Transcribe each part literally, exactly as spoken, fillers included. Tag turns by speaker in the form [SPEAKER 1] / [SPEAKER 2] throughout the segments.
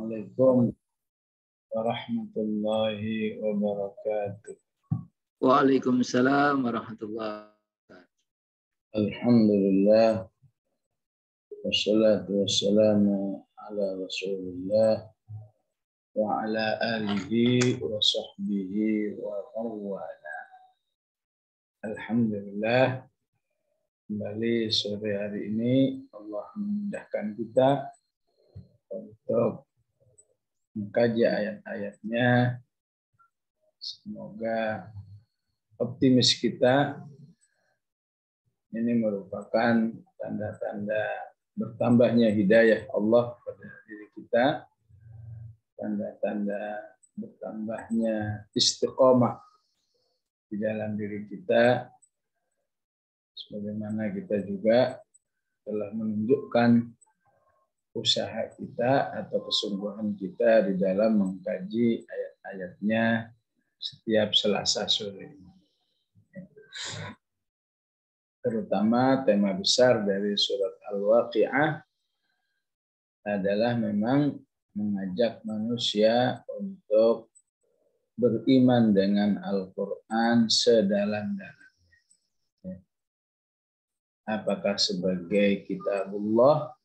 [SPEAKER 1] Assalamualaikum warahmatullahi wabarakatuh.
[SPEAKER 2] Waalaikumsalam warahmatullahi wabarakatuh.
[SPEAKER 1] Alhamdulillah wassalatu wassalamu ala Rasulillah wa ala alihi wa sahbihi wa mawala. Alhamdulillah, kembali sore hari ini Allah memudahkan kita untuk mengkaji ayat-ayatnya. Semoga optimis kita ini merupakan tanda-tanda bertambahnya hidayah Allah pada diri kita, tanda-tanda bertambahnya istiqomah di dalam diri kita, sebagaimana kita juga telah menunjukkan usaha kita atau kesungguhan kita di dalam mengkaji ayat-ayatnya setiap Selasa sore. Terutama tema besar dari surat Al-Waqi'ah adalah memang mengajak manusia untuk beriman dengan Al-Quran sedalam-dalamnya. Apakah sebagai kitabullah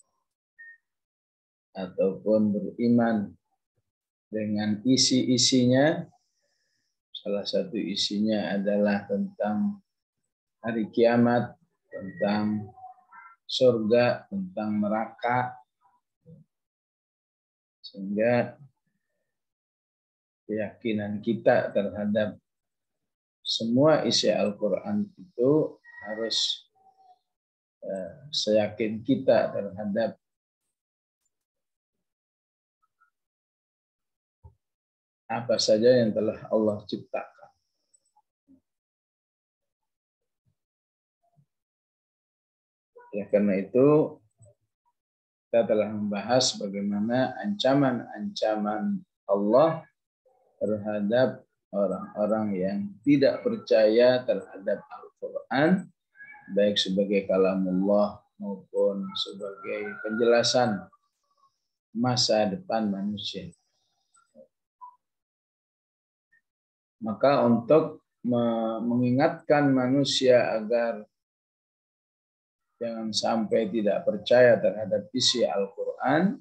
[SPEAKER 1] ataupun beriman dengan isi-isinya. Salah satu isinya adalah tentang hari kiamat, tentang surga, tentang neraka. Sehingga keyakinan kita terhadap semua isi Al-Quran itu harus eh, seyakin kita terhadap apa saja yang telah Allah ciptakan. Ya, karena itu kita telah membahas bagaimana ancaman-ancaman Allah terhadap orang-orang yang tidak percaya terhadap Al-Quran, baik sebagai kalamullah maupun sebagai penjelasan masa depan manusia. Maka untuk mengingatkan manusia agar jangan sampai tidak percaya terhadap isi Al-Quran,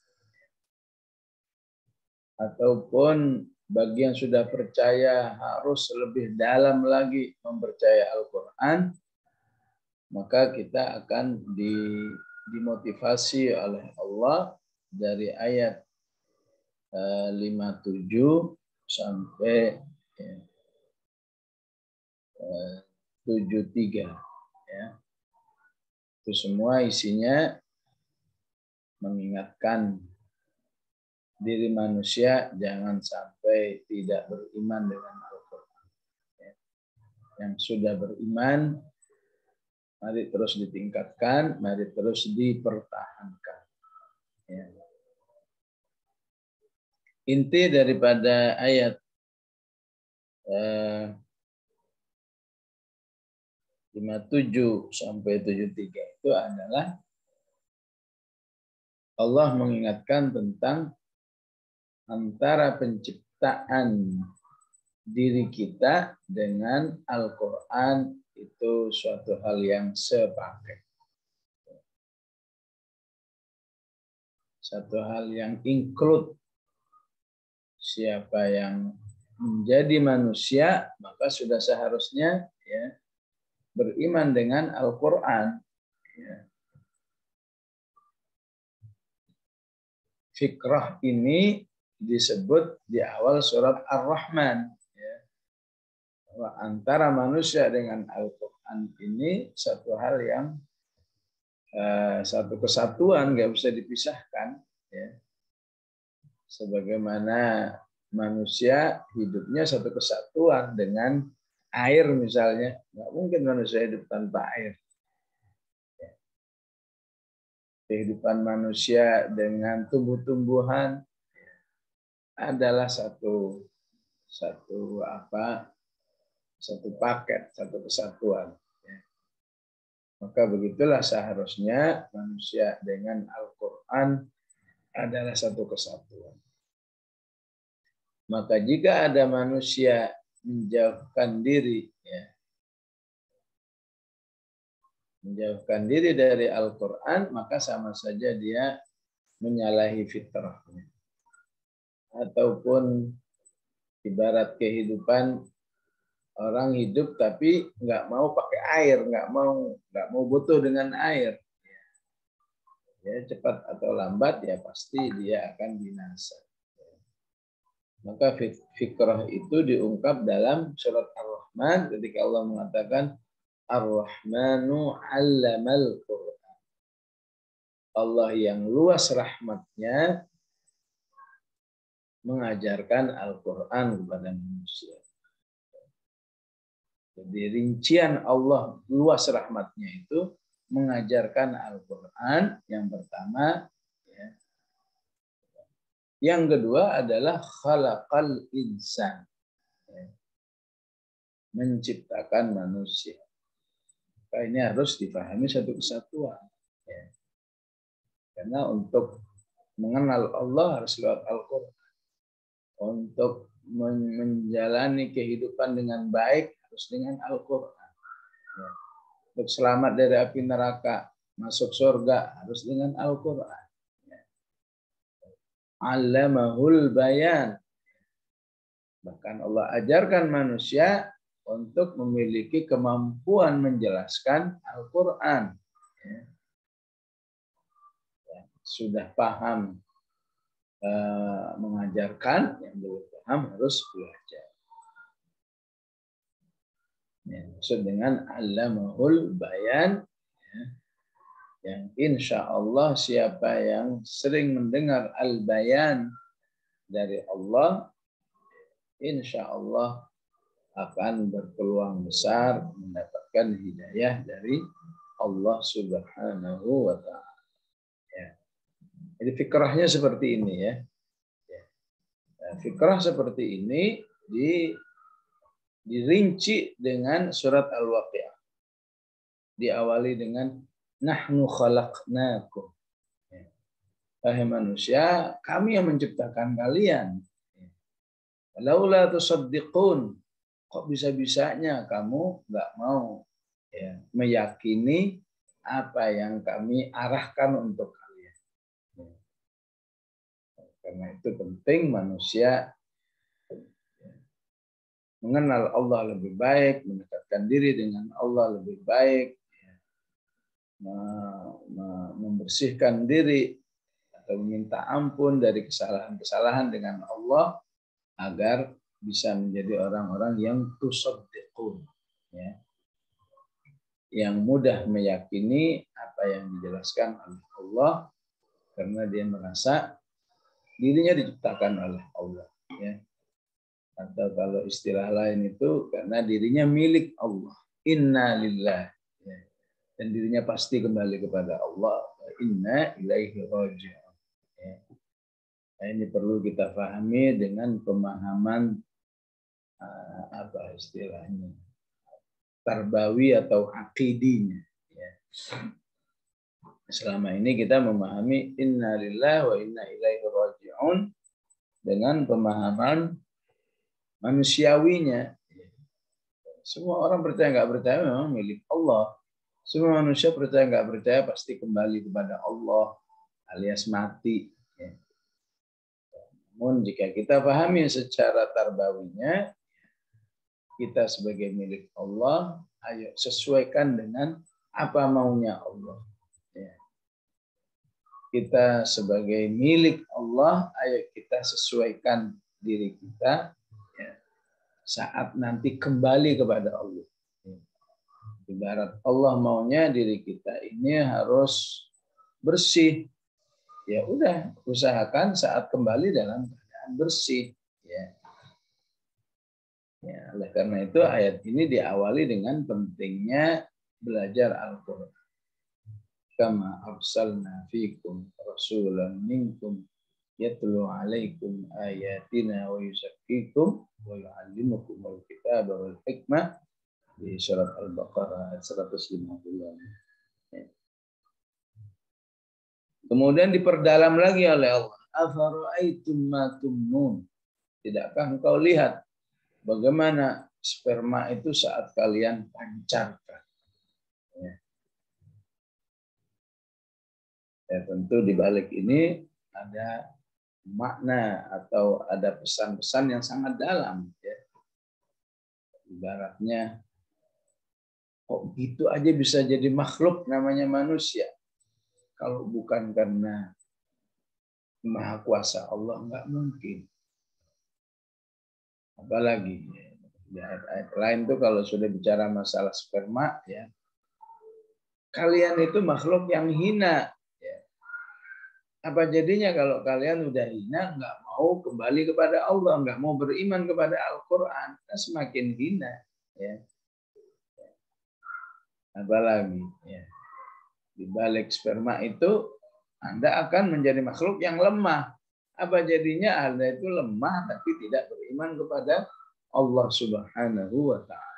[SPEAKER 1] ataupun bagi yang sudah percaya harus lebih dalam lagi mempercayai Al-Quran, maka kita akan dimotivasi oleh Allah dari ayat lima puluh tujuh sampai tujuh puluh tiga, ya. Itu semua isinya mengingatkan diri manusia jangan sampai tidak beriman dengan Al-Quran. Ya. Yang sudah beriman, mari terus ditingkatkan, mari terus dipertahankan. Ya. Inti daripada ayat eh, lima puluh tujuh sampai tujuh puluh tiga itu adalah Allah mengingatkan tentang antara penciptaan diri kita dengan Al-Quran itu suatu hal yang sepaket. Satu hal yang include. Siapa yang menjadi manusia, maka sudah seharusnya ya beriman dengan Al-Quran. Ya. Fikrah ini disebut di awal surat Ar-Rahman. Ya. Bahwa antara manusia dengan Al-Quran ini satu hal yang uh, satu kesatuan, nggak bisa dipisahkan. Ya. Sebagaimana manusia hidupnya satu kesatuan dengan air misalnya, nggak mungkin manusia hidup tanpa air. Kehidupan manusia dengan tumbuh-tumbuhan adalah satu satu apa satu paket, satu kesatuan. Maka begitulah seharusnya manusia dengan Al-Quran adalah satu kesatuan. Maka jika ada manusia menjauhkan diri, ya, menjauhkan diri dari Al-Quran, maka sama saja dia menyalahi fitrahnya. Ataupun ibarat kehidupan orang hidup tapi nggak mau pakai air, nggak mau nggak mau butuh dengan air. Ya, cepat atau lambat ya pasti dia akan binasa. Maka fikrah itu diungkap dalam surat Ar-Rahman ketika Allah mengatakan Ar-Rahmanu 'allamal Qur'an. Allah yang luas rahmatnya mengajarkan Al-Quran kepada manusia. Jadi rincian Allah luas rahmatnya itu mengajarkan Al-Quran yang pertama. Ya. Yang kedua adalah khalaqal insan. Ya. Menciptakan manusia. Maka ini harus dipahami satu kesatuan. Ya. Karena untuk mengenal Allah harus lewat Al-Quran. Untuk menjalani kehidupan dengan baik harus dengan Al-Quran. Ya. Untuk selamat dari api neraka, masuk surga harus dengan Al-Quran. Ya. Allamahul bayan. Bahkan Allah ajarkan manusia untuk memiliki kemampuan menjelaskan Al-Quran. Ya. Ya. Sudah paham eh, mengajarkan, yang belum paham harus belajar. Ya, maksud dengan Allamahul bayan, ya, yang insya Allah siapa yang sering mendengar al-bayan dari Allah, insya Allah akan berpeluang besar mendapatkan hidayah dari Allah Subhanahu wa Ta'ala. Ya. Jadi fikrahnya seperti ini ya. Ya. Nah, fikrah seperti ini di dirinci dengan surat Al-Waqiah. Diawali dengan nahnu khalaqnakum. Wahai manusia, kami yang menciptakan kalian. Laula tusaddiqun. Kok bisa-bisanya kamu nggak mau ya, meyakini apa yang kami arahkan untuk kalian. Karena itu penting manusia mengenal Allah lebih baik, mendekatkan diri dengan Allah lebih baik, membersihkan diri atau meminta ampun dari kesalahan-kesalahan dengan Allah agar bisa menjadi orang-orang yang tusaddiqun, ya, yang mudah meyakini apa yang dijelaskan oleh Allah karena dia merasa dirinya diciptakan oleh Allah, ya. Atau kalau istilah lain itu karena dirinya milik Allah. Inna lillah. Ya. Dan dirinya pasti kembali kepada Allah. Inna ilaihi raji'un. Ya. Nah, ini perlu kita pahami dengan pemahaman uh, apa istilahnya, tarbawi atau aqidinya. Ya. Selama ini kita memahami inna lillah wa inna ilaihi raji'un dengan pemahaman manusiawinya. Semua orang percaya nggak percaya memang milik Allah. Semua manusia percaya nggak percaya pasti kembali kepada Allah alias mati. Namun jika kita pahami secara tarbawinya, kita sebagai milik Allah, ayo sesuaikan dengan apa maunya Allah. Kita sebagai milik Allah, ayo kita sesuaikan diri kita saat nanti kembali kepada Allah. Ibarat Allah maunya diri kita ini harus bersih. Ya udah, usahakan saat kembali dalam keadaan bersih. Ya. Ya, oleh karena itu ayat ini diawali dengan pentingnya belajar Al-Quran. Kama arsalna fikum rasulan minkum yatlu alaikum ayatina wa yuzakkikum wa yu'allimukumul kitaba wal hikmah di surat Al-Baqarah ayat seratus lima puluh. Kemudian diperdalam lagi oleh Allah. Afara'aitum ma tumnun. Tidakkah engkau lihat bagaimana sperma itu saat kalian pancarkan? Ya. Ya, tentu di balik ini ada makna atau ada pesan-pesan yang sangat dalam. Ya. Ibaratnya, kok gitu aja bisa jadi makhluk namanya manusia? Kalau bukan karena Maha Kuasa Allah, nggak mungkin. Apalagi di ayat-ayat lain tuh kalau sudah bicara masalah sperma, ya kalian itu makhluk yang hina. Ya. Apa jadinya kalau kalian udah hina, nggak mau kembali kepada Allah, nggak mau beriman kepada Al-Quran, nah, semakin hina. Ya. Apalagi ya. Di balik sperma itu Anda akan menjadi makhluk yang lemah. Apa jadinya Anda itu lemah tapi tidak beriman kepada Allah Subhanahu wa taala.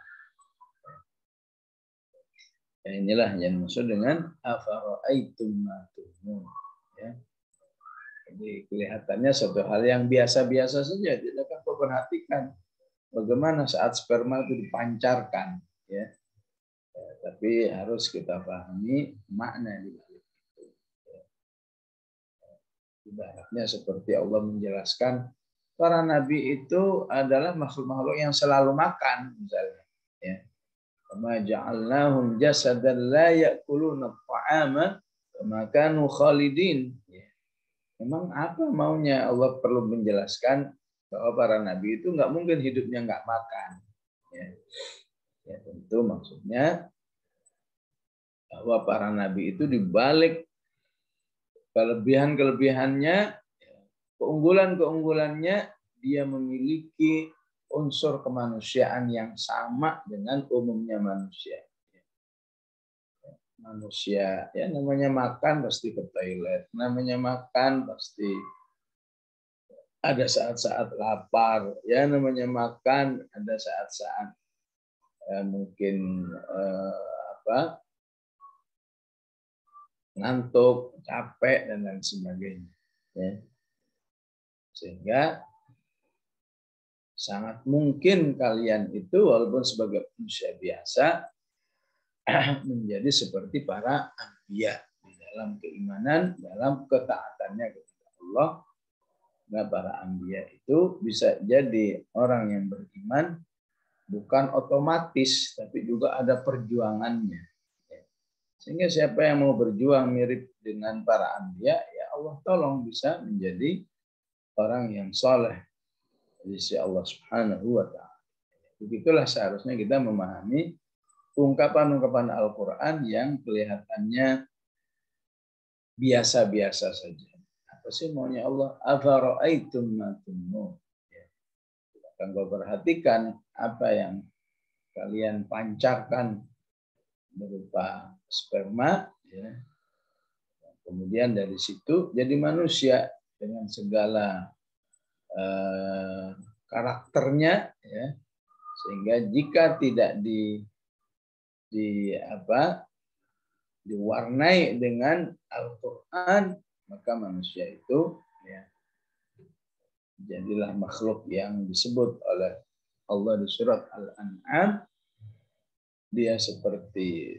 [SPEAKER 1] Ya, inilah yang maksud dengan afara'aitum ma tumnun. Ya. Jadi kelihatannya suatu hal yang biasa-biasa saja, tidak akan perhatikan bagaimana saat sperma itu dipancarkan, ya. Ya, tapi harus kita pahami makna di balik itu. Ya. Ibaratnya seperti Allah menjelaskan para nabi itu adalah makhluk-makhluk yang selalu makan, misalnya. Ya. Kama ja'alnahum jasadan la ya'kuluna at-ta'ama kama kanu khalidin. Ya. Memang apa maunya Allah perlu menjelaskan bahwa para nabi itu nggak mungkin hidupnya nggak makan. Ya. Ya, tentu maksudnya bahwa para nabi itu dibalik kelebihan-kelebihannya, keunggulan-keunggulannya, dia memiliki unsur kemanusiaan yang sama dengan umumnya manusia. Manusia, ya namanya makan pasti ke toilet, namanya makan pasti ada saat-saat lapar, ya namanya makan ada saat-saat ya, mungkin eh, apa ngantuk, capek dan lain sebagainya. Ya. Sehingga sangat mungkin kalian itu walaupun sebagai manusia biasa menjadi seperti para anbiya di dalam keimanan, dalam ketaatannya kepada Allah. Nah, para anbiya itu bisa jadi orang yang beriman bukan otomatis, tapi juga ada perjuangannya. Sehingga siapa yang mau berjuang mirip dengan para anbiya, ya Allah tolong bisa menjadi orang yang soleh di sisi Allah Subhanahu wa taala. Begitulah seharusnya kita memahami ungkapan-ungkapan Al-Quran yang kelihatannya biasa-biasa saja. Apa sih maunya Allah? Afara'aitum ma tumnun. Ya. Akan kau perhatikan apa yang kalian pancarkan berupa sperma, ya. Kemudian dari situ jadi manusia dengan segala eh, karakternya, ya. Sehingga jika tidak di di apa diwarnai dengan Al-Quran, maka manusia itu ya, jadilah makhluk yang disebut oleh Allah di surat Al-An'am, dia seperti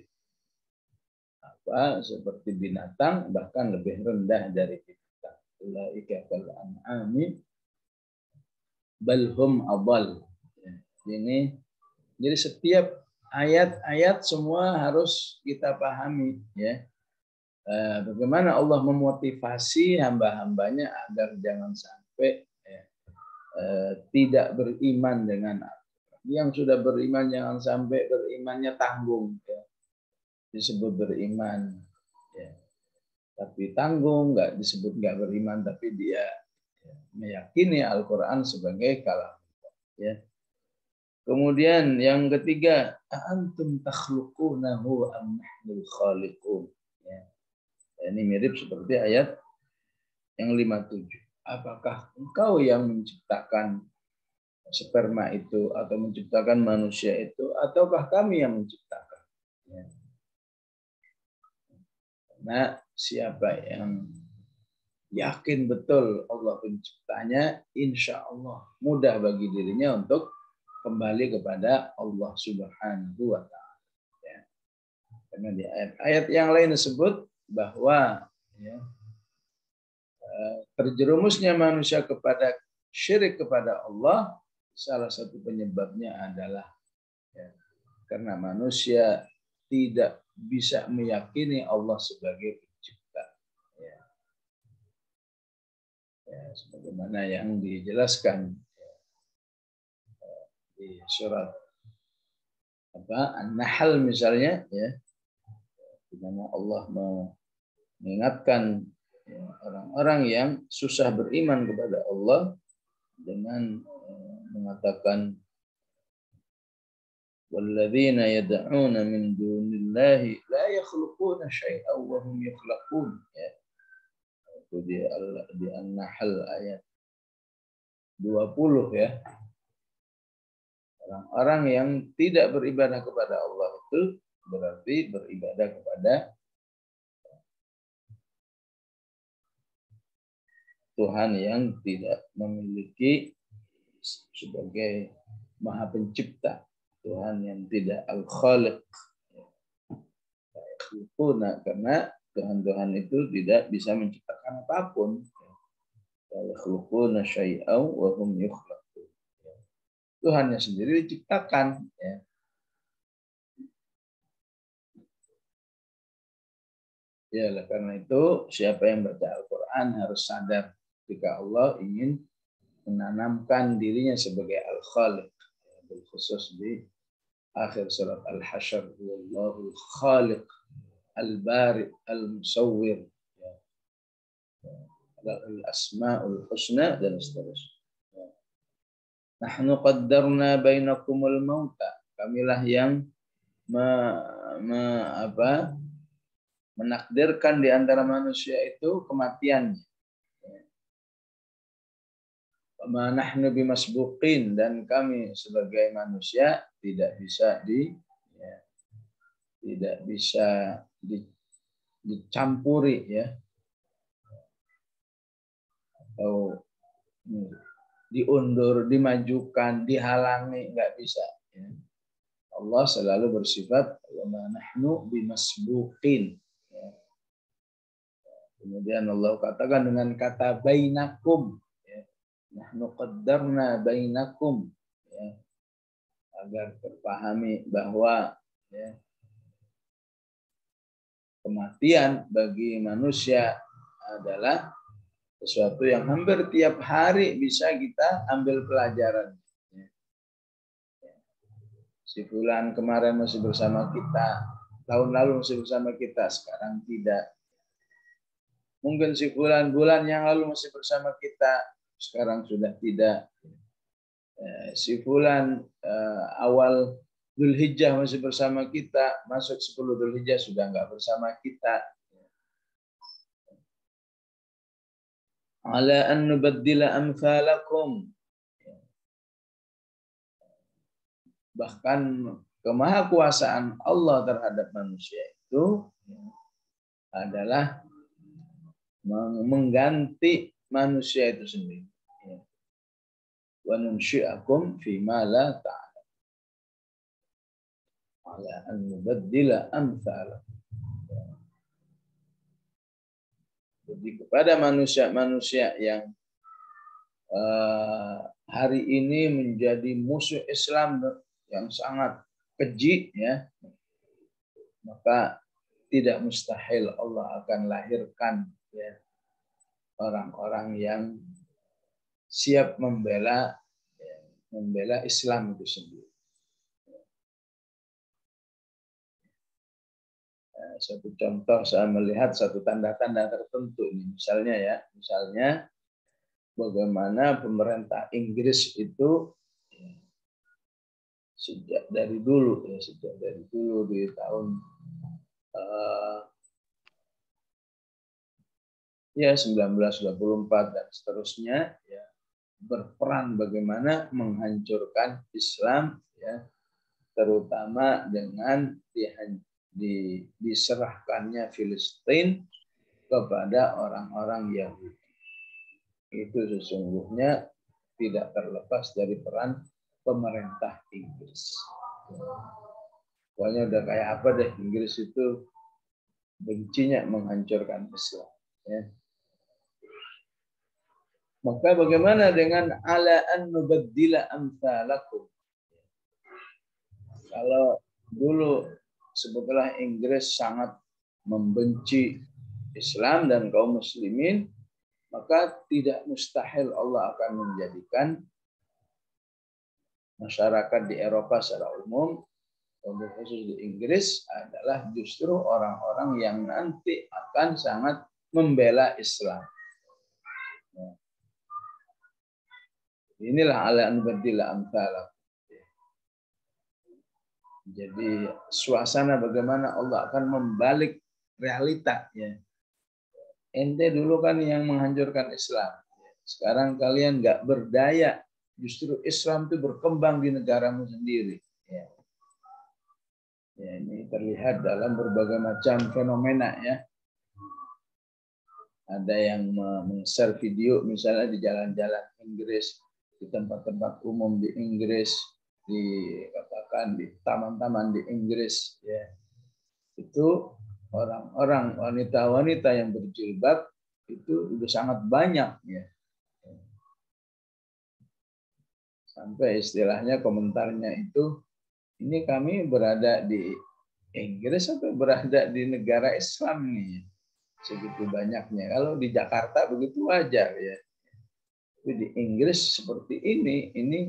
[SPEAKER 1] apa seperti binatang, bahkan lebih rendah dari binatang. Ulaika kal an'ami bal hum adall. Ini jadi setiap ayat-ayat semua harus kita pahami, ya. Bagaimana Allah memotivasi hamba-hambanya agar jangan sampai ya, tidak beriman dengan Al-Quran. Yang sudah beriman jangan sampai berimannya tanggung, ya. Disebut beriman, ya. Tapi tanggung, nggak disebut nggak beriman, tapi dia ya, meyakini Al-Quran sebagai kalam, ya. Kemudian yang ketiga, antum takhluqunahu am nahnul khaliqun. Ya. Ini mirip seperti ayat yang lima puluh tujuh. Apakah engkau yang menciptakan sperma itu atau menciptakan manusia itu, ataukah kami yang menciptakan? Ya. Karena siapa yang yakin betul Allah penciptanya, insya Allah mudah bagi dirinya untuk kembali kepada Allah Subhanahu wa Ta'ala. Ya. Karena di ayat-ayat yang lain disebut bahwa ya, terjerumusnya manusia kepada syirik kepada Allah, salah satu penyebabnya adalah ya, karena manusia tidak bisa meyakini Allah sebagai pencipta. Ya. Ya, sebagaimana yang dijelaskan ya, di surat apa An-Nahl misalnya, ya, di mana Allah mengingatkan orang-orang ya, yang susah beriman kepada Allah dengan uh, mengatakan walladzina yad'una min dunillahi la yakhluquna syai'an wa hum yakhluqun, ya. Itu di, di An-Nahl ayat dua puluh, ya. Orang-orang yang tidak beribadah kepada Allah itu berarti beribadah kepada Tuhan yang tidak memiliki sebagai Maha Pencipta, Tuhan yang tidak Al-Khaliq. Karena Tuhan-Tuhan itu tidak bisa menciptakan apapun. Tuhannya sendiri diciptakan. Ya. Ya, karena itu siapa yang baca Al-Quran harus sadar jika Allah ingin menanamkan dirinya sebagai Al-Khaliq, khusus di akhir surat Al-Hasyr, Wallahul Khaliq Al-Bari Al-Musawwir, Al-Asma'ul Husna dan seterusnya. Nahnu qaddarna bainakumul mauta, kamilah yang me, me, apa, menakdirkan di antara manusia itu kematian. Wa nahnu bimasbuqin, dan kami sebagai manusia tidak bisa di ya, tidak bisa di, dicampuri ya atau diundur, dimajukan, dihalangi, nggak bisa ya. Allah selalu bersifat wa nahnu bimasbuqin ya. Kemudian Allah katakan dengan kata bainakum, nahnu qaddarna bainakum, ya, agar terpahami bahwa ya, kematian bagi manusia adalah sesuatu yang hampir tiap hari bisa kita ambil pelajaran. Ya. Ya. Si fulan kemarin masih bersama kita, tahun lalu masih bersama kita, sekarang tidak. Mungkin si fulan bulan yang lalu masih bersama kita, sekarang sudah tidak. Si fulan uh, awal Dzulhijjah masih bersama kita, masuk sepuluh Dzulhijjah sudah enggak bersama kita. Ala an nubaddila amsalakum. Bahkan kemahakuasaan Allah terhadap manusia itu adalah mengganti manusia itu sendiri. Wa nunsyi'akum fima la ta'lam. Ala an nubaddila amsalakum. Jadi kepada manusia-manusia yang uh, hari ini menjadi musuh Islam yang sangat keji, ya, maka tidak mustahil Allah akan lahirkan ya, orang-orang yang siap membela ya, membela Islam itu sendiri. Satu contoh saya melihat satu tanda-tanda tertentu ini, misalnya ya, misalnya bagaimana pemerintah Inggris itu ya, sejak dari dulu ya sejak dari dulu di tahun uh, ya seribu sembilan ratus dua puluh empat dan seterusnya ya, berperan bagaimana menghancurkan Islam ya, terutama dengan dihancurkan Di, diserahkannya Filistin kepada orang-orang Yahudi. itu sesungguhnya tidak terlepas dari peran pemerintah Inggris. Pokoknya udah kayak apa deh, Inggris itu bencinya menghancurkan Islam. Ya. Maka bagaimana dengan ala an nubaddila amsalakum? Kalau dulu sebetulnya Inggris sangat membenci Islam dan kaum muslimin, maka tidak mustahil Allah akan menjadikan masyarakat di Eropa secara umum, khusus di Inggris, adalah justru orang-orang yang nanti akan sangat membela Islam. Inilah ala nubaddila amsalakum. Jadi suasana bagaimana Allah akan membalik realita. Ya. Ente dulu kan yang menghancurkan Islam. Sekarang kalian nggak berdaya. Justru Islam itu berkembang di negaramu sendiri. Ya. Ya, ini terlihat dalam berbagai macam fenomena. Ya. Ada yang meng-share video misalnya di jalan-jalan Inggris, di tempat-tempat umum di Inggris, dikatakan di taman-taman di Inggris. Ya. Itu orang-orang wanita-wanita yang berjilbab itu sudah sangat banyak, ya. Sampai istilahnya komentarnya itu, ini kami berada di Inggris atau berada di negara Islam nih, segitu banyaknya. Kalau di Jakarta begitu wajar, ya. Tapi di Inggris seperti ini, ini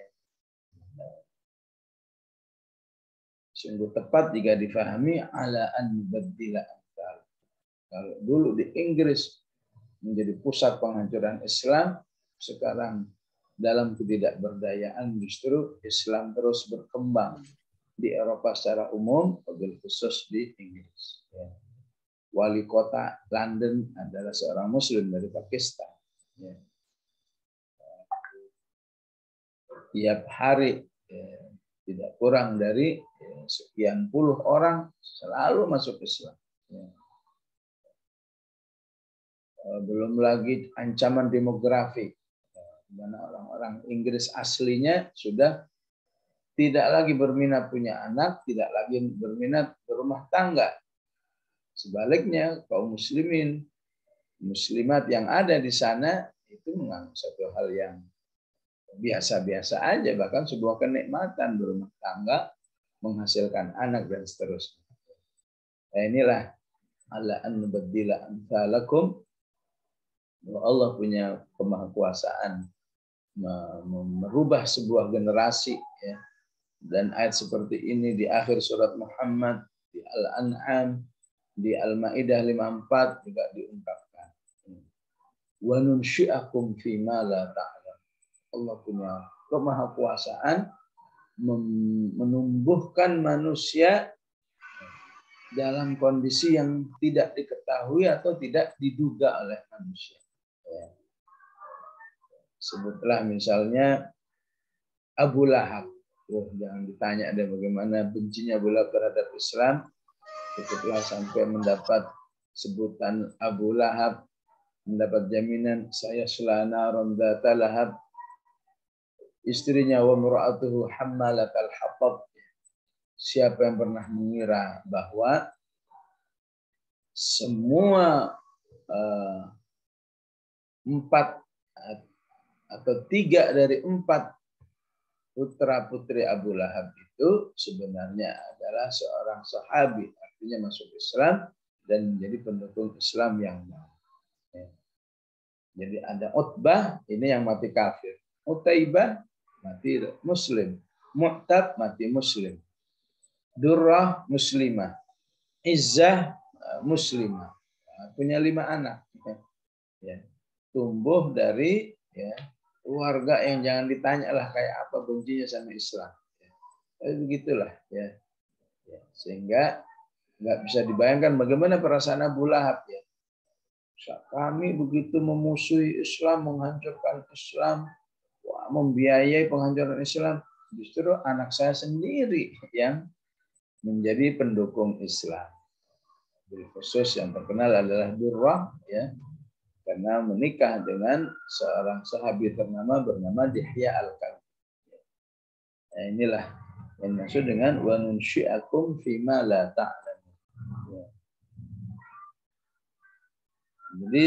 [SPEAKER 1] sungguh tepat jika difahami ala an nubaddila amsal. Kalau dulu di Inggris menjadi pusat penghancuran Islam, sekarang dalam ketidakberdayaan justru Islam terus berkembang di Eropa secara umum, wabil khusus di Inggris. Ya. Wali kota London adalah seorang Muslim dari Pakistan. Ya. Tiap hari ya, tidak kurang dari ya, sekian puluh orang selalu masuk Islam. Ya. Belum lagi ancaman demografi, di mana orang-orang Inggris aslinya sudah tidak lagi berminat punya anak, tidak lagi berminat berumah tangga. Sebaliknya kaum muslimin, muslimat yang ada di sana itu menganggap satu hal yang biasa-biasa aja, bahkan sebuah kenikmatan berumah tangga, menghasilkan anak dan seterusnya. Nah, inilah ala an nubaddila amsalakum. Allah punya kemahakuasaan merubah sebuah generasi, ya. Dan ayat seperti ini di akhir surat Muhammad, di Al-An'am, di Al-Maidah lima puluh empat juga diungkapkan. Wa nunsyi'akum fima la ta'lam. Allah punya kemahakuasaan menumbuhkan manusia dalam kondisi yang tidak diketahui atau tidak diduga oleh manusia. Ya. Sebutlah misalnya Abu Lahab. Oh, jangan ditanya ada bagaimana bencinya Abu Lahab terhadap Islam. Cukuplah sampai mendapat sebutan Abu Lahab, mendapat jaminan saya selana rondata lahab. Istrinya wa mura'atuhu hammalatal hatab. Siapa yang pernah mengira bahwa semua uh, empat atau tiga dari empat putra putri Abu Lahab itu sebenarnya adalah seorang sahabi, artinya masuk Islam dan menjadi pendukung Islam yang baik. Ya. Jadi ada Utbah, ini yang mati kafir. Utaibah mati Muslim. Mu'tab mati Muslim. Durrah Muslimah. Izzah Muslimah. Punya lima anak. Ya. Tumbuh dari ya, keluarga yang jangan ditanya lah kayak apa bencinya sama Islam. Ya. Tapi begitulah. Ya. Ya. Sehingga nggak bisa dibayangkan bagaimana perasaan Abu Lahab. Ya. Kami begitu memusuhi Islam, menghancurkan Islam, wah, membiayai penghancuran Islam. Justru anak saya sendiri yang menjadi pendukung Islam. Khusus yang terkenal adalah Durrah, ya. karena menikah dengan seorang sahabi ternama bernama Dihya al-Kalbi. Nah, inilah yang maksud dengan wa nunsyi'akum fima la ta'lamun. Ya. Jadi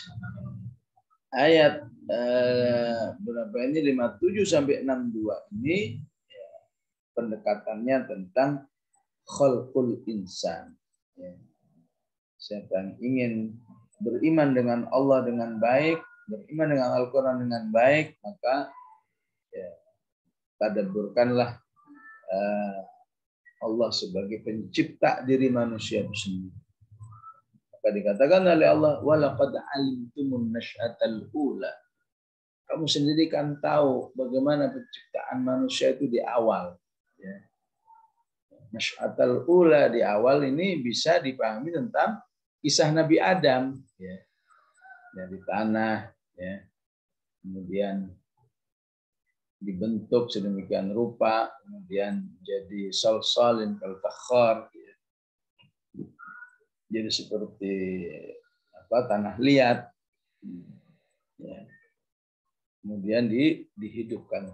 [SPEAKER 1] ayat eh, berapa ini lima puluh tujuh sampai enam puluh dua ini ya, pendekatannya tentang khalqul insan. Ya. Siapa yang ingin beriman dengan Allah dengan baik, beriman dengan Al-Quran dengan baik, maka ya, tadabburkanlah uh, Allah sebagai pencipta diri manusia itu sendiri. Maka dikatakan oleh Allah, walaqad alimtumun nasy'atal ula. Kamu sendiri kan tahu bagaimana penciptaan manusia itu di awal. Ya. Nasy'atal ula di awal ini bisa dipahami tentang kisah Nabi Adam, ya, dari tanah, ya, kemudian dibentuk sedemikian rupa, kemudian jadi salsalin kal fakhar, ya. Jadi seperti apa tanah liat, ya. Kemudian di, dihidupkan.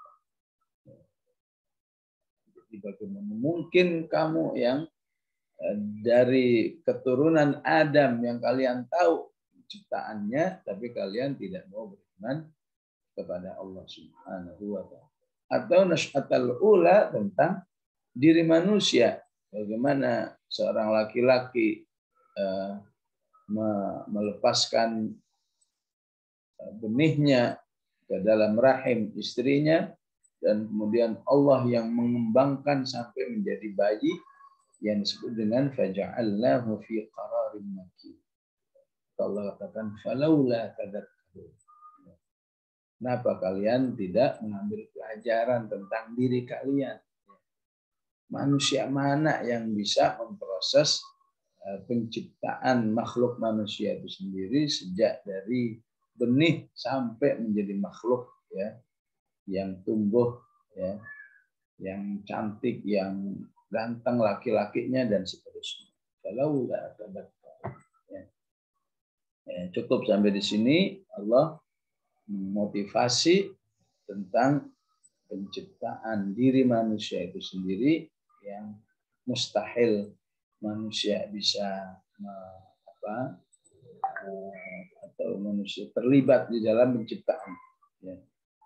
[SPEAKER 1] Jadi bagaimana mungkin kamu yang dari keturunan Adam yang kalian tahu ciptaannya, tapi kalian tidak mau beriman kepada Allah Subhanahu wa Ta'ala. Atau nasy'atal ula tentang diri manusia, bagaimana seorang laki-laki uh, melepaskan benihnya ke dalam rahim istrinya, dan kemudian Allah yang mengembangkan sampai menjadi bayi yang disebut dengan faja'alnahu fi qararin makin. Allah katakan falaula tadakkarun. Kenapa kalian tidak mengambil pelajaran tentang diri kalian? Manusia mana yang bisa memproses penciptaan makhluk manusia itu sendiri sejak dari benih sampai menjadi makhluk, ya, yang tumbuh, ya, yang cantik, yang ganteng laki-lakinya dan seterusnya. Kalau udah ada, ya. Ya, cukup sampai di sini. Allah memotivasi tentang penciptaan diri manusia itu sendiri yang mustahil manusia bisa apa atau manusia terlibat di dalam penciptaan. Ya.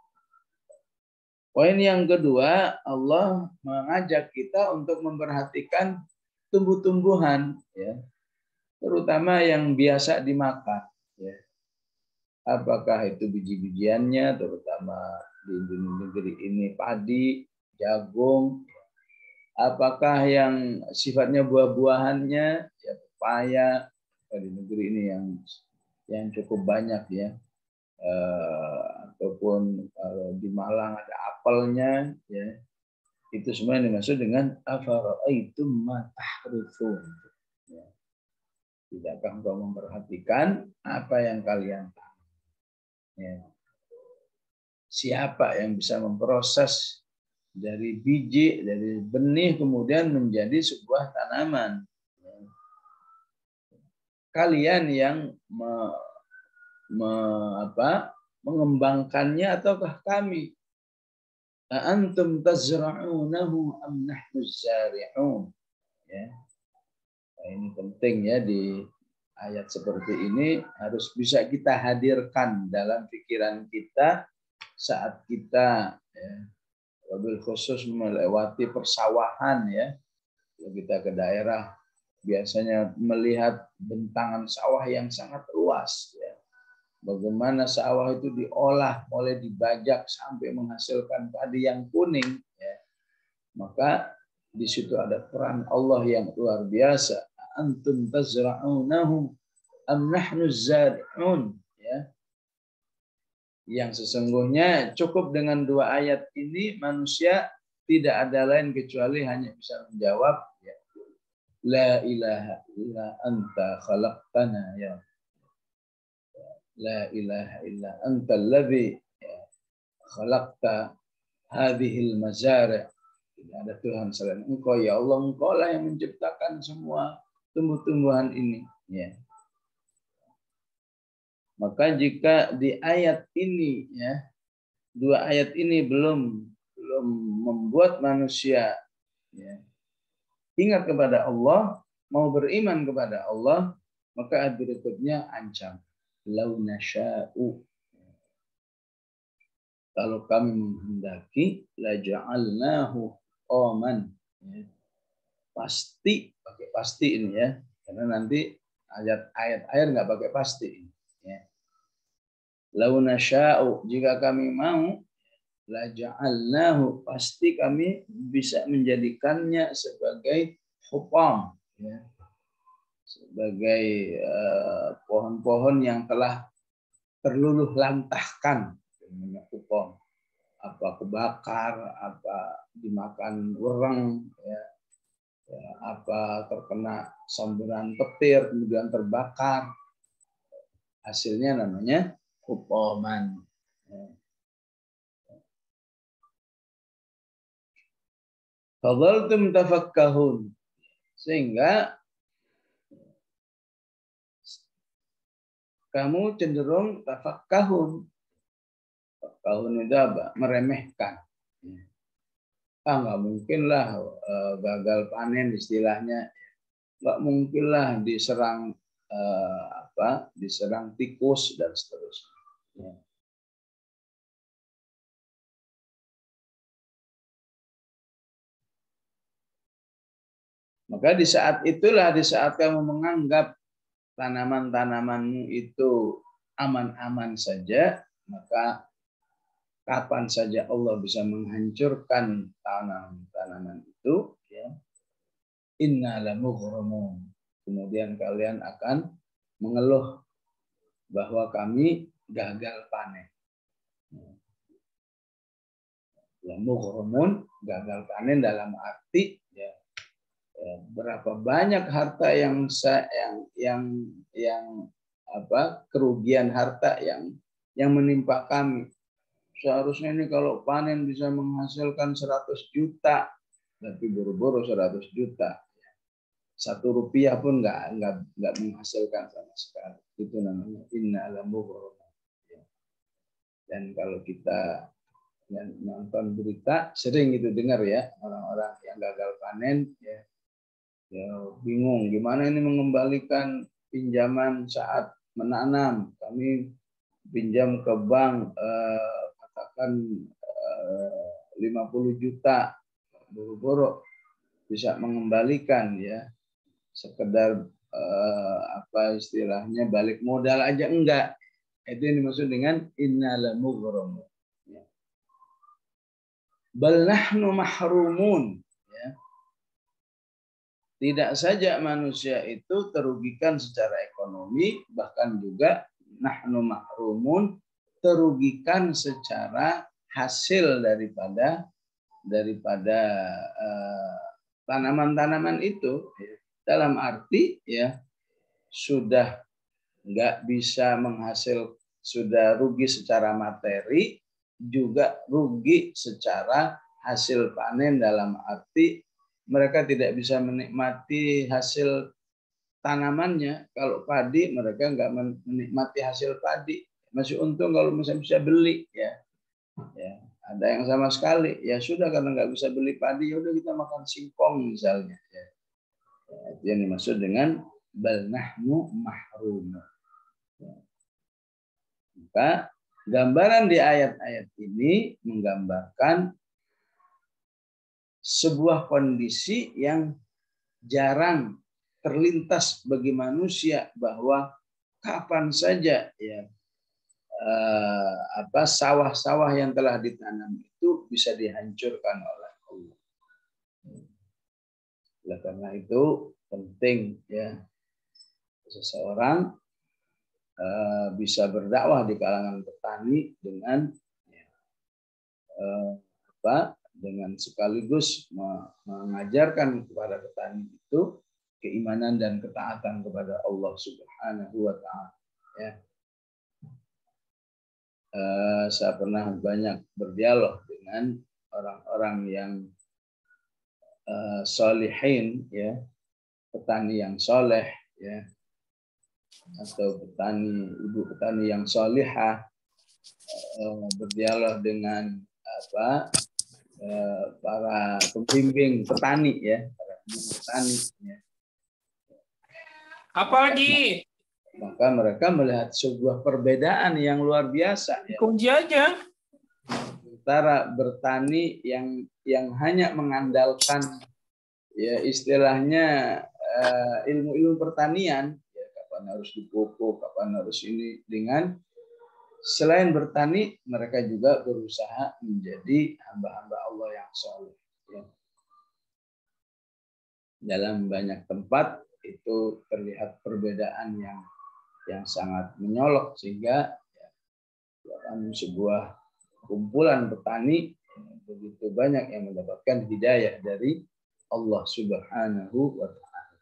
[SPEAKER 1] Poin yang kedua, Allah mengajak kita untuk memperhatikan tumbuh-tumbuhan, ya, terutama yang biasa dimakan. Ya. Apakah itu biji-bijiannya, terutama di negeri ini padi, jagung. Apakah yang sifatnya buah-buahannya, ya pepaya, di negeri ini yang yang cukup banyak, ya. Uh, ataupun kalau di Malang ada apelnya, ya, itu semua yang dimaksud dengan afara'aitum ma tahrutsun. Ya. Tidakkah engkau memperhatikan apa yang kalian tahu? Ya. Siapa yang bisa memproses dari biji, dari benih kemudian menjadi sebuah tanaman? Ya. Kalian yang me Me, apa, mengembangkannya ataukah kami? Antum tazra'unahu am nahnu zari'un? Ya. Nah, ini penting, ya, di ayat seperti ini harus bisa kita hadirkan dalam pikiran kita saat kita, ya, wabil khusus melewati persawahan, ya. Kalau kita ke daerah biasanya melihat bentangan sawah yang sangat luas, ya. Bagaimana sawah itu diolah, mulai dibajak sampai menghasilkan padi yang kuning, ya. Maka di situ ada peran Allah yang luar biasa. Antum tazra'unahu am nahnu zari'un, ya. Yang sesungguhnya cukup dengan dua ayat ini manusia tidak ada lain kecuali hanya bisa menjawab, ya, la ilaha illa anta khalaqtana, ya. La ilaha illa anta alladzi khalaqta hadhil mazari'. Tidak ada Tuhan selain Engkau, ya Allah. Engkau lah yang menciptakan semua tumbuh-tumbuhan ini, ya. Maka jika di ayat ini ya, dua ayat ini belum belum membuat manusia ya, ingat kepada Allah, mau beriman kepada Allah, maka ayat berikutnya ancam. Lau nasya'u. Kalau kami menghendaki, la ja'alnahu qaman. Ya. Pasti, pakai pasti ini ya. Karena nanti ayat-ayat nggak pakai pasti. Ya. Lau nasya'u. Jika kami mau, la ja'alnahu, pasti kami bisa menjadikannya sebagai hukam, ya, sebagai pohon-pohon uh, yang telah terluluh lantahkan, hukam, apa kebakar, apa dimakan wereng, ya, ya, apa terkena samburan petir kemudian terbakar, hasilnya namanya hukaman. Ya. Fadhaltum tafakkahun, sehingga kamu cenderung tafakkahun. Tafakkahun itu apa? Meremehkan. Ah, nggak mungkin lah gagal panen istilahnya. Nggak mungkin lah diserang eh, apa? Diserang tikus dan seterusnya. Ya. Maka di saat itulah, di saat kamu menganggap tanaman-tanamanmu itu aman-aman saja, maka kapan saja Allah bisa menghancurkan tanaman-tanaman itu, ya, inna lamughramun. Kemudian kalian akan mengeluh bahwa kami gagal panen. Lamughramun, gagal panen dalam arti ya, berapa banyak harta yang yang yang yang apa kerugian harta yang yang menimpa kami. Seharusnya ini kalau panen bisa menghasilkan seratus juta, tapi buru-buru seratus juta. Satu rupiah pun nggak nggak nggak menghasilkan sama sekali. Itu namanya inna alamu. Dan kalau kita yang nonton berita sering itu dengar ya, orang-orang yang gagal panen ya, ya bingung gimana ini mengembalikan pinjaman saat menanam. Kami pinjam ke bank eh, katakan eh, lima puluh juta, buru-buru bisa mengembalikan ya, sekedar eh, apa istilahnya balik modal aja enggak. Itu yang dimaksud dengan innalamughramun. Ya. Bal nahnu mahrumun. Ya. Tidak saja manusia itu terugikan secara ekonomi, bahkan juga nahnu mahrumun, terugikan secara hasil daripada daripada tanaman-tanaman uh, itu, ya. Dalam arti ya sudah nggak bisa menghasil, sudah rugi secara materi, juga rugi secara hasil panen, dalam arti mereka tidak bisa menikmati hasil tanamannya. Kalau padi mereka nggak menikmati hasil padi, masih untung kalau misalnya bisa beli ya. Ya, ada yang sama sekali ya sudah karena nggak bisa beli padi, ya udah kita makan singkong misalnya. Ya. Ya, itu yang dimaksud dengan bal nahnu mahrum. Ya. Maka gambaran di ayat-ayat ini menggambarkan sebuah kondisi yang jarang terlintas bagi manusia, bahwa kapan saja ya eh, apa sawah-sawah yang telah ditanam itu bisa dihancurkan oleh Allah. Oleh karena itu penting ya seseorang uh, bisa berdakwah di kalangan petani dengan ya, uh, apa dengan sekaligus mengajarkan kepada petani itu keimanan dan ketaatan kepada Allah Subhanahu wa taala. Ya. Uh, saya pernah banyak berdialog dengan orang-orang yang uh, solihin, ya, petani yang soleh, ya, atau petani, ibu petani yang salihah, berdialog dengan apa para pembimbing petani ya, para pembimbing petani ya.
[SPEAKER 3] Apalagi?
[SPEAKER 1] Maka mereka melihat sebuah perbedaan yang luar biasa ya.
[SPEAKER 3] Kunci aja.
[SPEAKER 1] Antara bertani yang yang hanya mengandalkan ya istilahnya ilmu-ilmu pertanian, ya, kapan harus dipupuk, kapan harus ini, dengan selain bertani mereka juga berusaha menjadi hamba-hamba Allah yang saleh. Ya. Dalam banyak tempat itu terlihat perbedaan yang yang sangat menyolok, sehingga ya, dalam sebuah kumpulan petani begitu banyak yang mendapatkan hidayah dari Allah Subhanahu wa Ta'ala.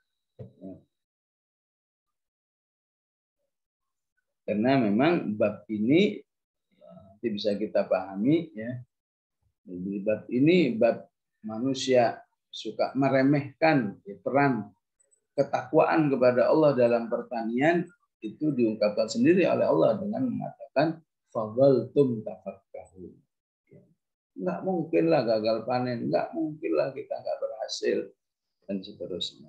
[SPEAKER 1] Karena memang bab ini nanti bisa kita pahami ya. Di bab ini bab manusia suka meremehkan ya, peran ketakwaan kepada Allah dalam pertanian itu diungkapkan sendiri oleh Allah dengan mengatakan fadhaltum tafakkahu. Enggak mungkin lah gagal panen, enggak mungkin lah kita enggak berhasil dan seterusnya.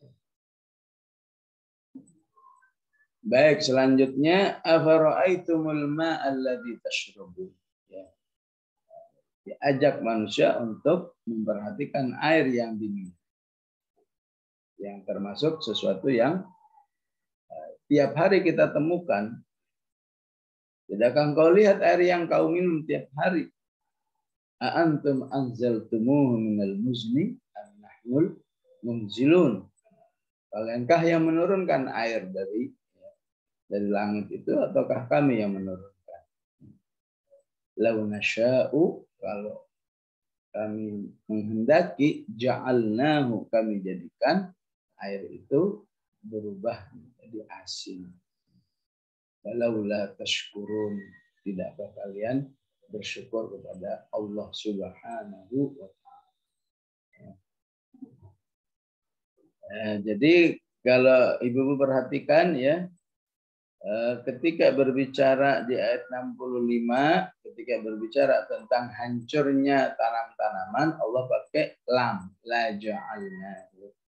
[SPEAKER 1] Baik, selanjutnya afara'aitumul ma'a alladzi tashrabun. Ya. Diajak manusia untuk memperhatikan air yang diminum. Yang termasuk sesuatu yang tiap hari kita temukan. Tidakkah engkau lihat air yang kau minum tiap hari? A'antum anzaltumuhu minal muzni am nahnul munzilun. Kaliankah yang menurunkan air dari dari langit itu ataukah kami yang menurunkan? Lau nasya'u, kalau kami menghendaki, ja'alnahu, kami jadikan air itu berubah menjadi asin. Walaula tashkurun, tidakkah kalian bersyukur kepada Allah Subhanahu wa Ta'ala. Eh, jadi kalau ibu-ibu perhatikan ya, eh, ketika berbicara di ayat enam puluh lima, ketika berbicara tentang hancurnya tanam-tanaman, Allah pakai lam, la ja'alna.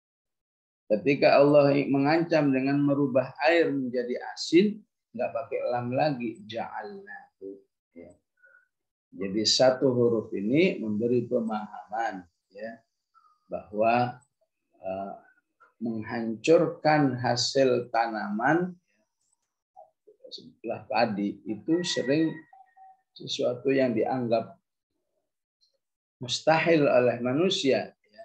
[SPEAKER 1] Ketika Allah mengancam dengan merubah air menjadi asin, nggak pakai lam lagi, ja'alna. Ya. Jadi satu huruf ini memberi pemahaman ya bahwa uh, menghancurkan hasil tanaman setelah padi itu sering sesuatu yang dianggap mustahil oleh manusia ya.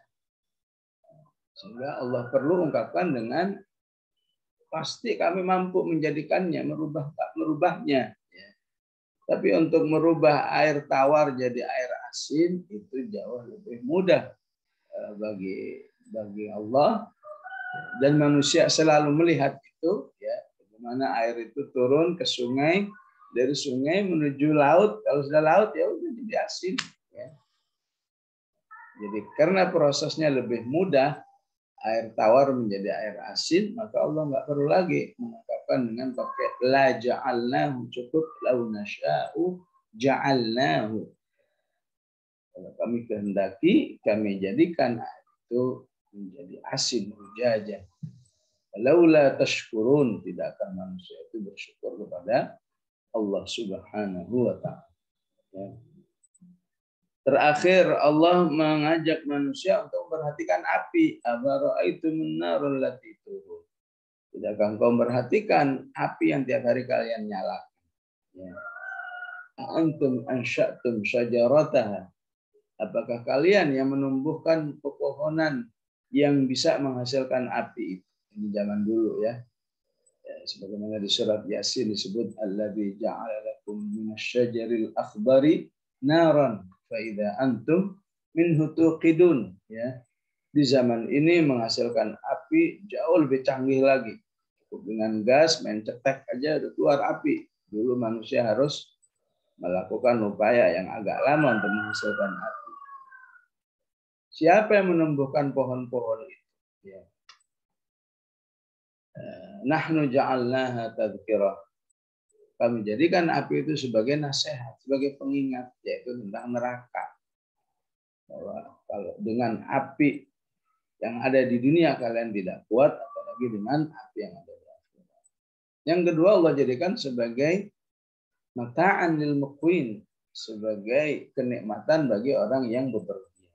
[SPEAKER 1] Sehingga Allah perlu ungkapkan dengan pasti kami mampu menjadikannya, merubah merubahnya ya. Tapi untuk merubah air tawar jadi air asin itu jauh lebih mudah bagi bagi Allah, dan manusia selalu melihat itu ya, bagaimana air itu turun ke sungai, dari sungai menuju laut, kalau sudah laut ya udah jadi asin ya. Jadi karena prosesnya lebih mudah, air tawar menjadi air asin, maka Allah nggak perlu lagi mengungkapkan dengan pakai la ja'alnahu, cukup lau nasya'u ja'alnahu. Kalau kami kehendaki, kami jadikan air itu menjadi asin, ujajah. Laula tashkurun, tidakkah manusia itu bersyukur kepada Allah Subhanahu wa Ta'ala. Ya. Terakhir Allah mengajak manusia untuk memperhatikan api. Afara'aitumun narul lati turun. Tidakkah engkau memperhatikan api yang tiap hari kalian nyalakan? Ya. Antum ansya'tum syajarataha. Apakah kalian yang menumbuhkan pepohonan yang bisa menghasilkan api itu? Ini zaman dulu ya. Ya, sebagaimana di surat Yasin disebut alladzi ja'ala lakum minasyajaril akhdari naran fa idza antum minhu tuqidun ya. Di zaman ini menghasilkan api jauh lebih canggih lagi. Cukup dengan gas main cetek aja udah keluar api. Dulu manusia harus melakukan upaya yang agak lama untuk menghasilkan api. Siapa yang menumbuhkan pohon-pohon itu? Ya. Nahnu ja'alnaha tadhkirah. Kami jadikan api itu sebagai nasihat, sebagai pengingat, yaitu tentang neraka. Bahwa kalau dengan api yang ada di dunia kalian tidak kuat, apalagi dengan api yang ada di akhirat. Yang kedua, Allah jadikan sebagai mata'an lil muqwin, sebagai kenikmatan bagi orang yang bepergian.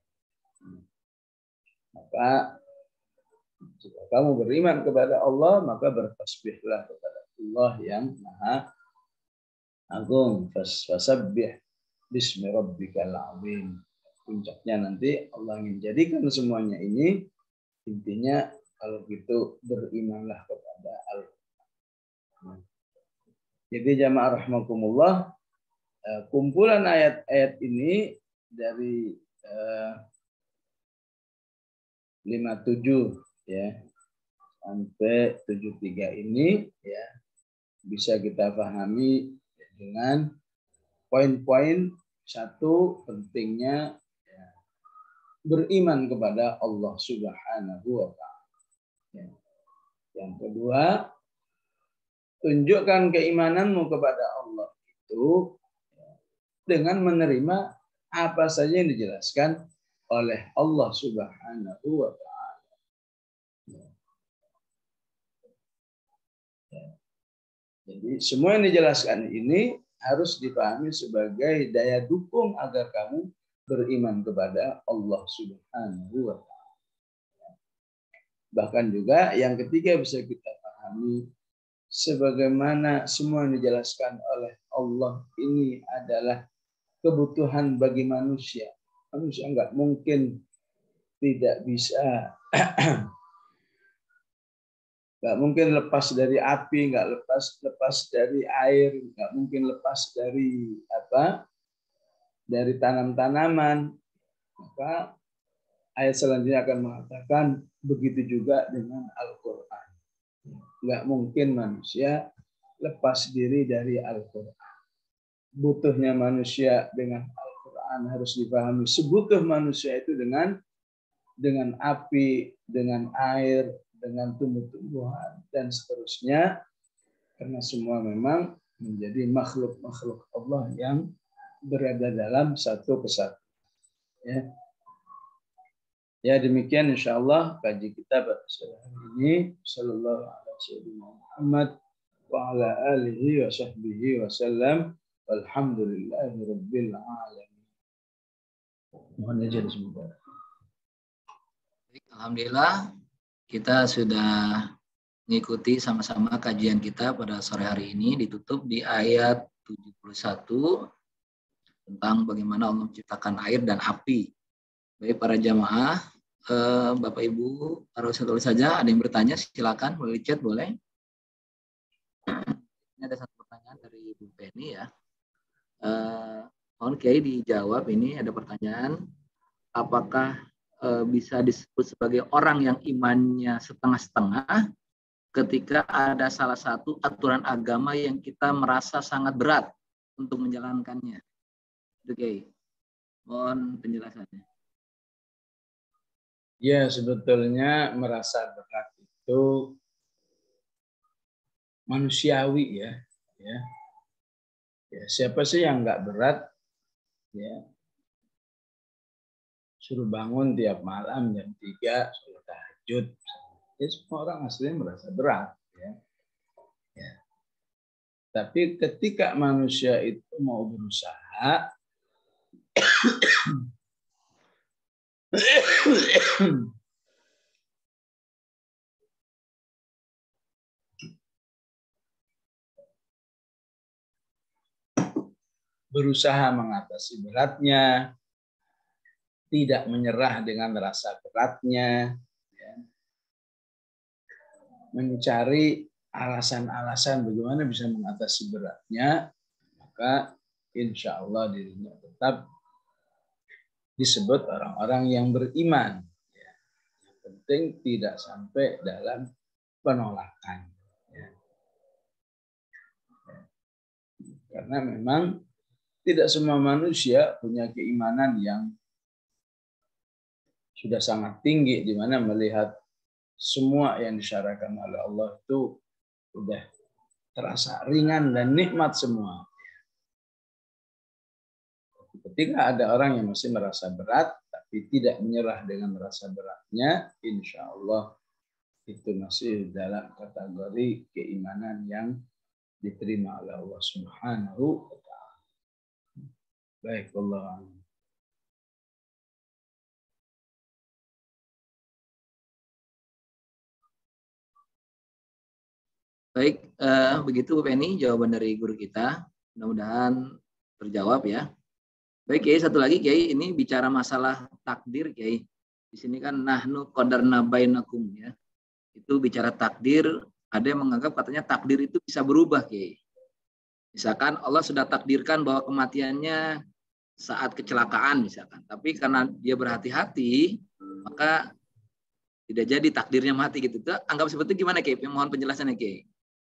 [SPEAKER 1] Maka jika kamu beriman kepada Allah, maka bertasbihlah kepada Allah yang Maha Agung. Fasabbih bismi rabbikal azim. Puncaknya nanti Allah ingin jadikan semuanya ini, intinya kalau gitu berimanlah kepada Allah. Jadi jamaah rahmakumullah, kumpulan ayat-ayat ini dari eh, lima puluh tujuh ya sampai tujuh puluh tiga ini ya bisa kita pahami dengan poin-poin. Satu, pentingnya ya, beriman kepada Allah Subhanahu wa taala. Ya. Yang kedua, tunjukkan keimananmu kepada Allah itu ya, dengan menerima apa saja yang dijelaskan oleh Allah Subhanahu wa taala. Ya. Jadi semua yang dijelaskan ini harus dipahami sebagai daya dukung agar kamu beriman kepada Allah Subhanahu wa taala. Bahkan juga yang ketiga bisa kita pahami sebagaimana semua yang dijelaskan oleh Allah ini adalah kebutuhan bagi manusia. Manusia enggak mungkin tidak bisa nggak mungkin lepas dari api, nggak lepas lepas dari air, nggak mungkin lepas dari apa, dari tanam-tanaman. Maka ayat selanjutnya akan mengatakan begitu juga dengan Al-Quran. Nggak mungkin manusia lepas diri dari Al-Quran. Butuhnya manusia dengan Al-Quran harus dipahami. Sebutuh manusia itu dengan dengan api, dengan air, dengan tumbuh-tumbuhan dan seterusnya, karena semua memang menjadi makhluk-makhluk Allah yang berada dalam satu kesatuan. Ya, ya demikian insyaallah kaji kita pada sore hari ini. Sallallahu alaihi Muhammad wa ala alihi wa sahbihi wasallam. Walhamdulillahirabbil alamin. Mohon izin semoga.
[SPEAKER 2] Alhamdulillah kita sudah mengikuti sama-sama kajian kita pada sore hari ini, ditutup di ayat tujuh puluh satu tentang bagaimana Allah menciptakan air dan api. Baik para jamaah, eh, Bapak Ibu, harus tulis saja. Ada yang bertanya, silakan melalui chat boleh. Ini ada satu pertanyaan dari Bu Penny ya. Eh, mohon Kiai dijawab, ini ada pertanyaan, apakah bisa disebut sebagai orang yang imannya setengah-setengah ketika ada salah satu aturan agama yang kita merasa sangat berat untuk menjalankannya? Oke, mohon penjelasannya.
[SPEAKER 1] Ya, sebetulnya merasa berat itu manusiawi ya. Ya, ya siapa sih yang nggak berat? Ya. Suruh bangun tiap malam jam tiga, sholat tahajud. Ya, semua orang aslinya merasa berat. Ya. Ya. Tapi ketika manusia itu mau berusaha, berusaha mengatasi beratnya, tidak menyerah dengan rasa beratnya, ya. Mencari alasan-alasan bagaimana bisa mengatasi beratnya, maka insya Allah dirinya tetap disebut orang-orang yang beriman. Ya. Yang penting tidak sampai dalam penolakan. Ya. Karena memang tidak semua manusia punya keimanan yang sudah sangat tinggi, di mana melihat semua yang disyariatkan oleh Allah itu udah terasa ringan dan nikmat semua. Ketika ada orang yang masih merasa berat, tapi tidak menyerah dengan merasa beratnya, insya Allah itu masih dalam kategori keimanan yang diterima oleh Allah Subhanahu wa Ta'ala. Baik, Allah.
[SPEAKER 2] Baik, eh, begitu Bu Penny jawaban dari guru kita. Mudah-mudahan terjawab ya. Baik Kiai, satu lagi Kiai, ini bicara masalah takdir Kiai. Di sini kan nahnu qadarna bainakum ya. Itu bicara takdir, ada yang menganggap katanya takdir itu bisa berubah Kiai. Misalkan Allah sudah takdirkan bahwa kematiannya saat kecelakaan misalkan, tapi karena dia berhati-hati, maka tidak jadi takdirnya mati gitu. Itu anggap seperti gimana Kiai? Mohon penjelasannya Kiai.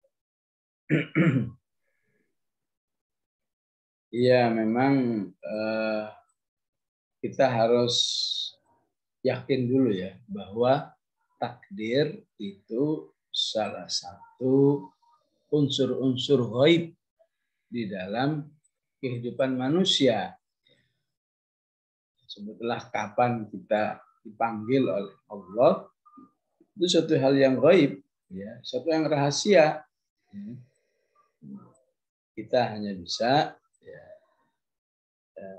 [SPEAKER 1] Iya, memang eh, kita harus yakin dulu ya bahwa takdir itu salah satu unsur-unsur ghaib di dalam kehidupan manusia. Sebutlah kapan kita dipanggil oleh Allah, itu suatu hal yang ghaib, ya, suatu yang rahasia. Kita hanya bisa ya, ya,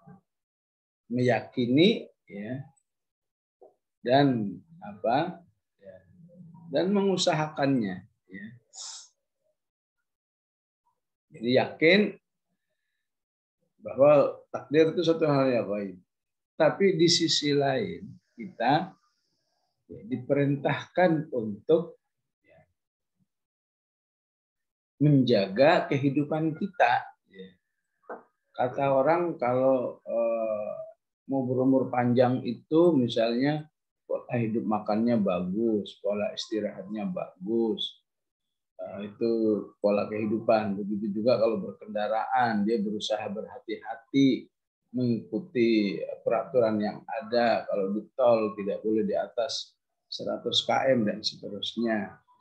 [SPEAKER 1] meyakini ya, dan apa ya, dan mengusahakannya. Ya. Jadi yakin bahwa takdir itu suatu hal yang ghaib. Tapi di sisi lain kita ya, diperintahkan untuk ya, menjaga kehidupan kita. Ya. Kata orang kalau eh, mau berumur panjang itu misalnya pola hidup makannya bagus, pola istirahatnya bagus. Itu pola kehidupan. Begitu juga kalau berkendaraan, dia berusaha berhati-hati mengikuti peraturan yang ada. Kalau di tol tidak boleh di atas seratus kilometer dan seterusnya.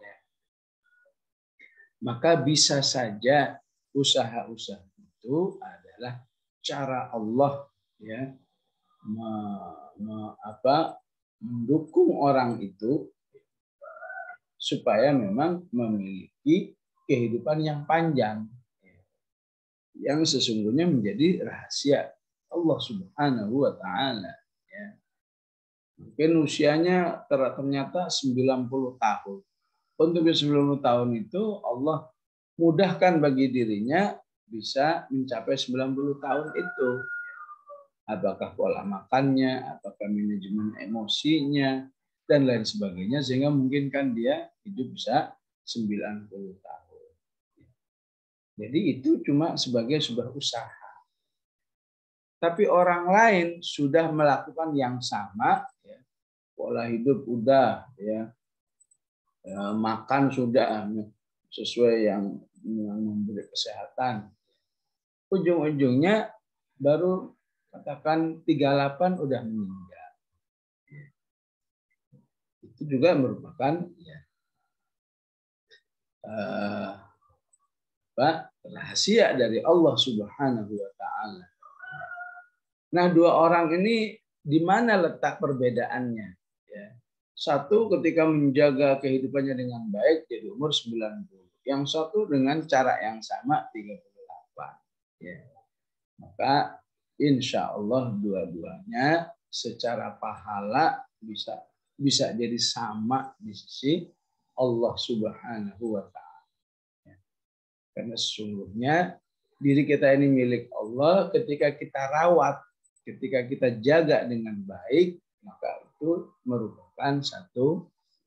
[SPEAKER 1] Maka bisa saja usaha-usaha itu adalah cara Allah ya me, me, apa, mendukung orang itu supaya memang memiliki kehidupan yang panjang yang sesungguhnya menjadi rahasia Allah Subhanahu wa Ta'ala. Ya. Mungkin usianya ternyata sembilan puluh tahun. Untuk sembilan puluh tahun itu Allah mudahkan bagi dirinya bisa mencapai sembilan puluh tahun itu. Apakah pola makannya, apakah manajemen emosinya, dan lain sebagainya, sehingga memungkinkan dia hidup bisa sembilan puluh tahun. Jadi itu cuma sebagai sebuah usaha. Tapi orang lain sudah melakukan yang sama, ya, pola hidup udah, ya, makan sudah sesuai yang, yang memberi kesehatan. Ujung-ujungnya baru katakan tiga puluh delapan udah meninggal. Itu juga merupakan ya, uh, apa, rahasia dari Allah Subhanahu wa Ta'ala. Nah, dua orang ini di mana letak perbedaannya? Ya. Satu ketika menjaga kehidupannya dengan baik jadi umur sembilan puluh. Yang satu dengan cara yang sama tiga puluh delapan. Ya. Maka insya Allah dua-duanya secara pahala bisa bisa jadi sama di sisi Allah Subhanahu wa Ta'ala. Ya. Karena sesungguhnya diri kita ini milik Allah, ketika kita rawat, ketika kita jaga dengan baik, maka itu merupakan satu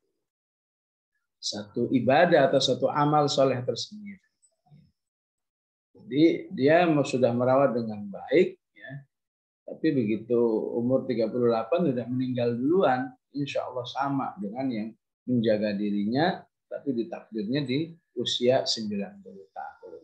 [SPEAKER 1] satu ibadah atau satu amal soleh tersendiri. Jadi dia sudah merawat dengan baik, ya, tapi begitu umur tiga puluh delapan sudah meninggal duluan, insya Allah sama dengan yang menjaga dirinya, tapi ditakdirnya di usia sembilan puluh tahun.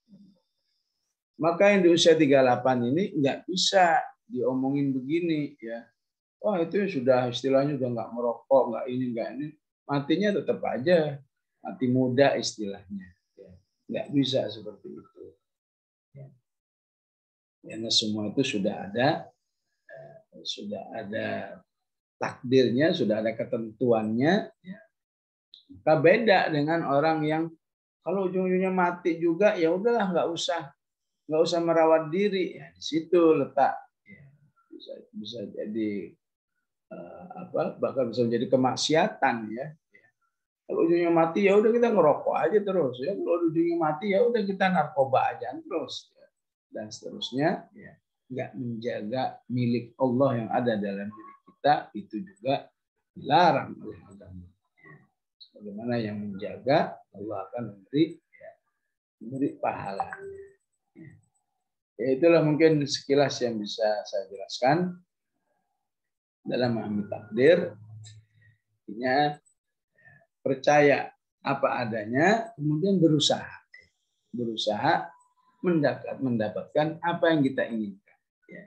[SPEAKER 1] Maka yang di usia tiga puluh delapan ini nggak bisa diomongin begini, ya. Oh itu sudah istilahnya udah nggak merokok, nggak ini, nggak ini. matinya tetap aja mati muda istilahnya. Ya. Nggak bisa seperti itu. Ya. Karena semua itu sudah ada, eh, sudah ada takdirnya, sudah ada ketentuannya. Ya. Maka beda dengan orang yang kalau ujung-ujungnya mati juga, ya udahlah nggak usah nggak usah merawat diri. Ya, di situ letak. Ya. Bisa bisa jadi uh, apa? Bahkan bisa menjadi kemaksiatan ya. Kalau ujungnya mati ya udah kita ngerokok aja terus ya. Kalau ujungnya mati ya udah kita narkoba aja terus ya. Dan seterusnya ya. Nggak menjaga milik Allah yang ada dalam diri kita itu juga dilarang oleh agama. Ya. Bagaimana yang menjaga Allah akan memberi ya, memberi pahalanya. Ya. Ya itulah mungkin sekilas yang bisa saya jelaskan dalam memahami takdir. Artinya percaya apa adanya, kemudian berusaha. Berusaha mendapat, mendapatkan apa yang kita inginkan. Ya.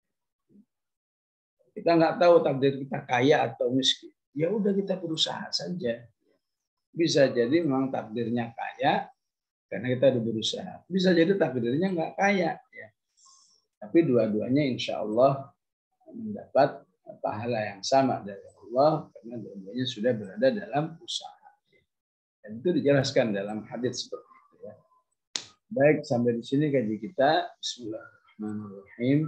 [SPEAKER 1] Kita nggak tahu takdir kita kaya atau miskin. Ya udah kita berusaha saja. Bisa jadi memang takdirnya kaya, karena kita udah berusaha. Bisa jadi takdirnya nggak kaya. Ya. Tapi dua-duanya insya Allah mendapat pahala yang sama dari Allah, karena dua-duanya sudah berada dalam usaha. Dan itu dijelaskan dalam hadits seperti itu ya. Baik, sampai di sini kaji kita. Bismillahirrahmanirrahim.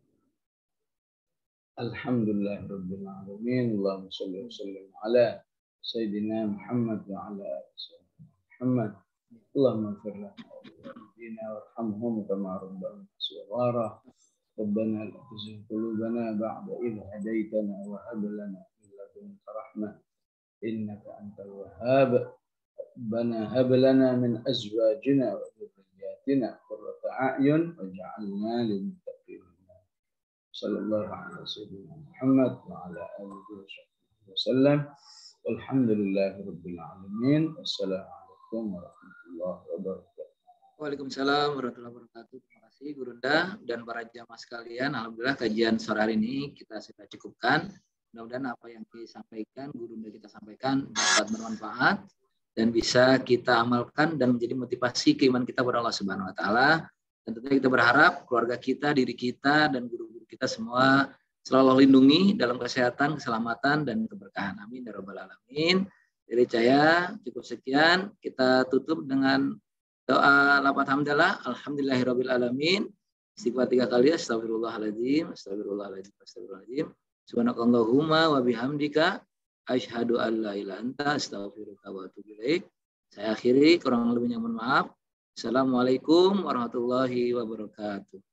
[SPEAKER 1] Alhamdulillahirabbil alamin. Allahumma shalli wa sallim ala sayyidina Muhammad wa ala ali Muhammad. Allahumma ighfir lana warhamhum kama rabbana shighara. Rabbana la tuzigh qulubana ba'da idh hadaytana wa hab lana min ladunka rahmah innaka antal wahhab. Rabbana hab lana min azwajina wa dhurriyyatina qurrata a'yun waj'alna lil muttaqin. Sallallahu alaihi wasallam Muhammad wa ala alihi wasallam. Walhamdulillahirabbil alamin. Wassalamualaikum warahmatullahi wabarakatuh.
[SPEAKER 2] Waalaikumsalam warahmatullahi wabarakatuh. Terima kasih Gurunda dan para jamaah sekalian. Alhamdulillah kajian sore hari ini kita sudah cukupkan. Mudah-mudahan apa yang disampaikan Gurunda kita sampaikan dapat bermanfaat dan bisa kita amalkan dan menjadi motivasi keimanan kita kepada Allah Subhanahu wa taala. Dan tentunya kita berharap keluarga kita, diri kita dan guru-guru kita semua selalu lindungi dalam kesehatan, keselamatan dan keberkahan. Amin ya rabbal alamin. Dari saya cukup sekian, kita tutup dengan doa lafaz hamdalah, alhamdulillahirabbil alamin. Istighfar tiga kali, astagfirullahaladzim, astagfirullahaladzim, astagfirullahaladzim. Subhanakallahumma wa bihamdika asyhadu an la ilaha illa anta astaghfiruka wa atubu ilaik. Saya akhiri, kurang lebihnya mohon maaf. Assalamualaikum warahmatullahi wabarakatuh.